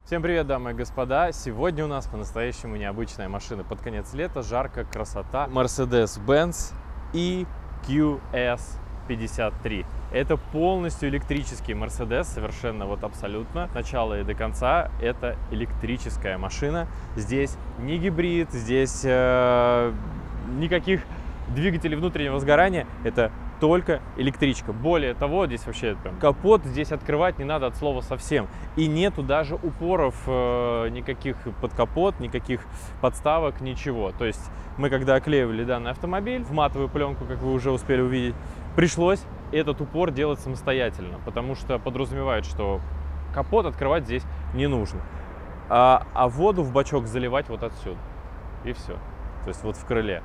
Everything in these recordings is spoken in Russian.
Всем привет, дамы и господа! Сегодня у нас по-настоящему необычная машина. Под конец лета, жарко, красота. Mercedes-Benz EQS 53. Это полностью электрический Mercedes, совершенно вот абсолютно. От начала и до конца это электрическая машина. Здесь не гибрид, здесь никаких двигателей внутреннего сгорания. Это только электричка. Более того, здесь вообще прям капот здесь открывать не надо от слова совсем. И нету даже упоров никаких под капот, никаких подставок, ничего. То есть мы когда оклеивали данный автомобиль в матовую пленку, как вы уже успели увидеть, пришлось этот упор делать самостоятельно, потому что подразумевает, что капот открывать здесь не нужно. А воду в бачок заливать вот отсюда. И все. То есть вот в крыле.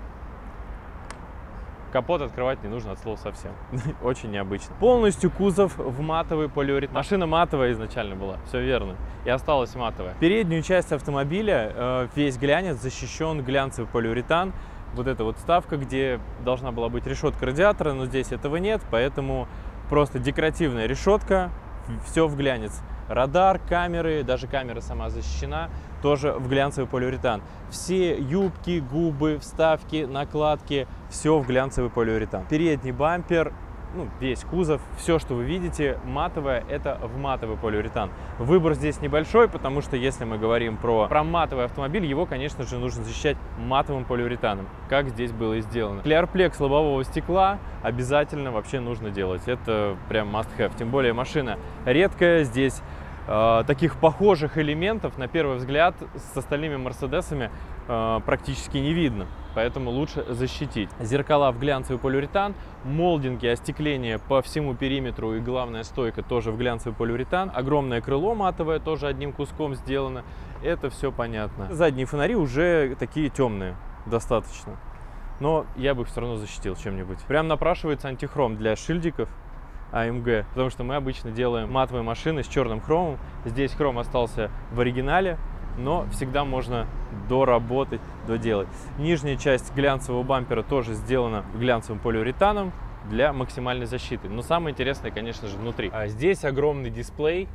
Капот открывать не нужно от слова совсем. Очень необычно. Полностью кузов в матовый полиуретан. Машина матовая изначально была, все верно. И осталась матовая. Переднюю часть автомобиля, весь глянец защищен глянцевый полиуретан. Вот эта вот вставка, где должна была быть решетка радиатора, но здесь этого нет, поэтому просто декоративная решетка, все в глянец. Радар, камеры, даже камера сама защищена, тоже в глянцевый полиуретан. Все юбки, губы, вставки, накладки, все в глянцевый полиуретан. Передний бампер, весь кузов, все, что вы видите, матовое, это в матовый полиуретан. Выбор здесь небольшой, потому что если мы говорим про матовый автомобиль, его, конечно же, нужно защищать матовым полиуретаном, как здесь было и сделано. Клеарплекс лобового стекла обязательно вообще нужно делать. Это прям must have. Тем более машина редкая, здесь таких похожих элементов на первый взгляд с остальными мерседесами практически не видно, поэтому лучше защитить. Зеркала в глянцевый полиуретан, молдинги, остекление по всему периметру и главная стойка тоже в глянцевый полиуретан. Огромное крыло матовое тоже одним куском сделано, это все понятно. Задние фонари уже такие темные достаточно, но я бы их все равно защитил чем-нибудь. Прям напрашивается антихром для шильдиков AMG, потому что мы обычно делаем матовые машины с черным хромом. Здесь хром остался в оригинале, но всегда можно доработать, доделать. Нижняя часть глянцевого бампера тоже сделана глянцевым полиуретаном для максимальной защиты. Но самое интересное, конечно же, внутри. Здесь огромный дисплей.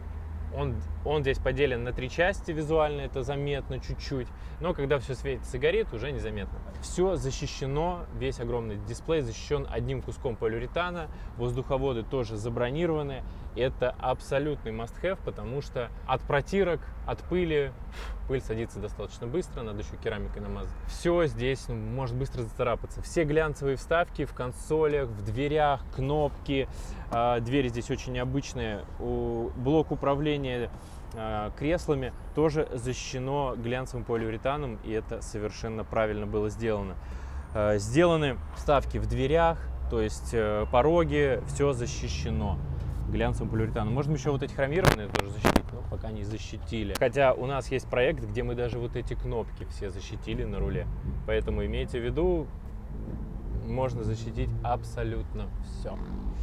Он здесь поделен на 3 части визуально, это заметно чуть-чуть, но когда все светится и горит, уже незаметно. Все защищено, весь огромный дисплей защищен одним куском полиуретана, воздуховоды тоже забронированы. Это абсолютный must-have, потому что от протирок, от пыли, пыль садится достаточно быстро, надо еще керамикой намазать. Все здесь может быстро зацарапаться. Все глянцевые вставки в консолях, в дверях, кнопки. Двери здесь очень необычные. Блок управления креслами тоже защищено глянцевым полиуретаном, и это совершенно правильно было сделано. Сделаны вставки в дверях, то есть пороги, все защищено глянцевым полиуретаном. Можем еще вот эти хромированные тоже защитить, но пока не защитили. Хотя у нас есть проект, где мы даже вот эти кнопки все защитили на руле. Поэтому имейте в виду, можно защитить абсолютно все.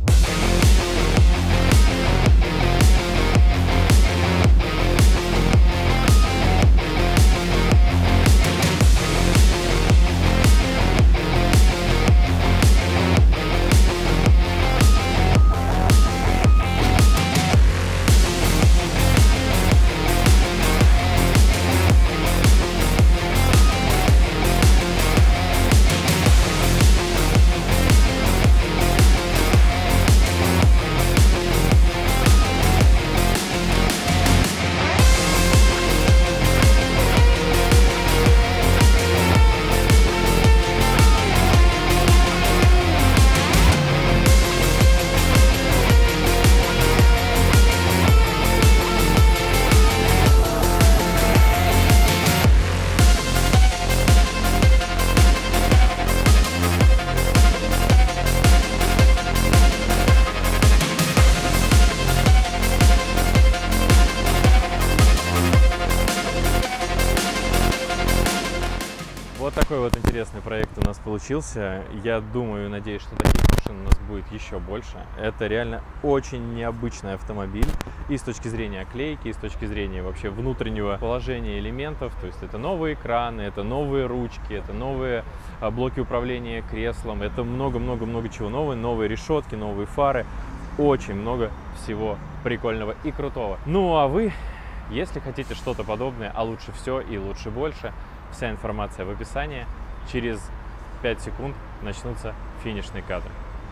Вот такой вот интересный проект у нас получился. Я думаю и надеюсь, что таких машин у нас будет еще больше. Это реально очень необычный автомобиль и с точки зрения оклейки, и с точки зрения вообще внутреннего положения элементов. То есть это новые экраны, это новые ручки, это новые блоки управления креслом, это много-много-много чего нового, новые решетки, новые фары. Очень много всего прикольного и крутого. Ну а вы Если хотите что-то подобное, а лучше все и лучше больше, вся информация в описании. Через 5 секунд начнутся финишные кадры.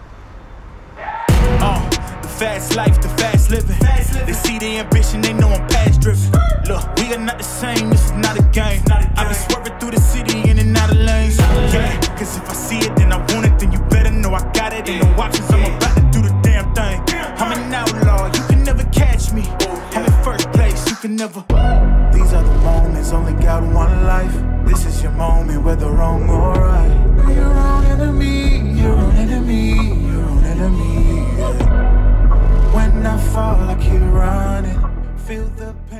The fast life, the fast living. They see the ambition, they know I'm past driven. Look, we are not the same, this is not a game. I be swerving through the city in and out of lanes. Yeah, cause if I see it, then I want it, then you better know I got it. Ain't no options, I'm about to do the damn thing. I'm an outlaw, you can never catch me. I'm in first place, you can never. These are the moments, only got one life. This is your moment, whether wrong or right. You're your own enemy, your own enemy, your own enemy. When I fall, I keep running. Feel the pain.